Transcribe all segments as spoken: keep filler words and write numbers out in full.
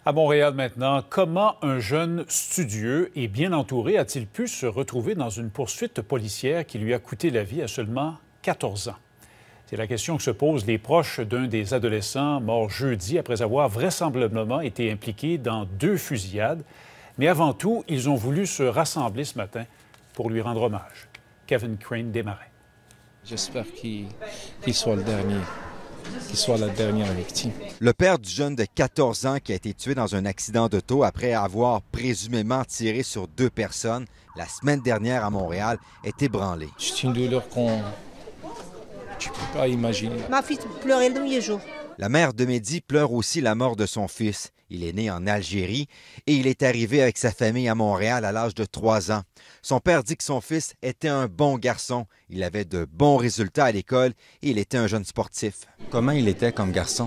À Montréal maintenant, comment un jeune studieux et bien entouré a-t-il pu se retrouver dans une poursuite policière qui lui a coûté la vie à seulement quatorze ans? C'est la question que se posent les proches d'un des adolescents mort jeudi après avoir vraisemblablement été impliqué dans deux fusillades. Mais avant tout, ils ont voulu se rassembler ce matin pour lui rendre hommage. Kevin Crane Desmarais. J'espère qu'il qu'il soit le dernier. Qu'il soit la dernière victime. Le père du jeune de quatorze ans qui a été tué dans un accident d'auto après avoir présumément tiré sur deux personnes la semaine dernière à Montréal est ébranlé. C'est une douleur qu'on tu peux pas imaginer. Ma fille pleurait le premier jour. La mère de Mehdi pleure aussi la mort de son fils. Il est né en Algérie et il est arrivé avec sa famille à Montréal à l'âge de trois ans. Son père dit que son fils était un bon garçon. Il avait de bons résultats à l'école et il était un jeune sportif. Comment il était comme garçon?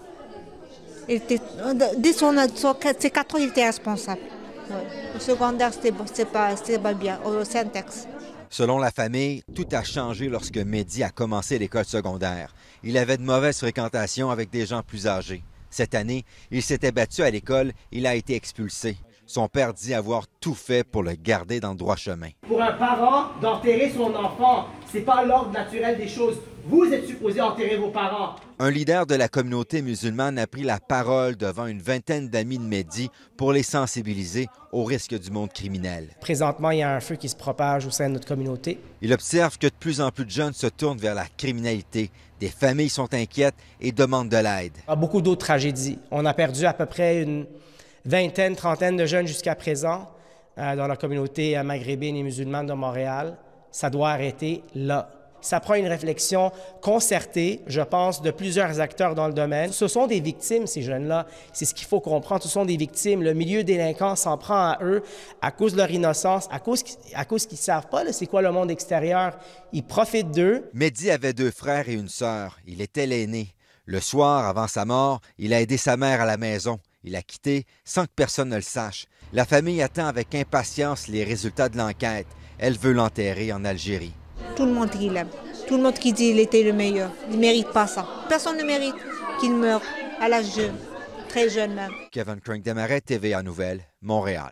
Il était, dès son, son, ses quatre ans, il était responsable. Ouais. Au secondaire, c'était pas, pas bien, au syntaxe. Selon la famille, tout a changé lorsque Mehdi a commencé l'école secondaire. Il avait de mauvaises fréquentations avec des gens plus âgés. Cette année, il s'était battu à l'école, il a été expulsé. Son père dit avoir tout fait pour le garder dans le droit chemin. Pour un parent, d'enterrer son enfant, c'est pas l'ordre naturel des choses. Vous êtes supposé enterrer vos parents. Un leader de la communauté musulmane a pris la parole devant une vingtaine d'amis de Mehdi pour les sensibiliser au risque du monde criminel. Présentement, il y a un feu qui se propage au sein de notre communauté. Il observe que de plus en plus de jeunes se tournent vers la criminalité. Des familles sont inquiètes et demandent de l'aide. Il y a beaucoup d'autres tragédies. On a perdu à peu près une vingtaine, trentaine de jeunes jusqu'à présent euh, dans la communauté maghrébine et musulmane de Montréal. Ça doit arrêter là. Ça prend une réflexion concertée, je pense, de plusieurs acteurs dans le domaine. Ce sont des victimes, ces jeunes-là. C'est ce qu'il faut comprendre. Ce sont des victimes. Le milieu délinquant s'en prend à eux à cause de leur innocence, à cause, à cause qu'ils ne savent pas c'est quoi le monde extérieur. Ils profitent d'eux. Mehdi avait deux frères et une sœur. Il était l'aîné. Le soir, avant sa mort, il a aidé sa mère à la maison. Il a quitté sans que personne ne le sache. La famille attend avec impatience les résultats de l'enquête. Elle veut l'enterrer en Algérie. Tout le monde qui l'aime. Tout le monde qui dit qu'il était le meilleur. Il ne mérite pas ça. Personne ne mérite qu'il meure à l'âge jeune, très jeune même. Kevin Crane Desmarais, T V A Nouvelles, Montréal.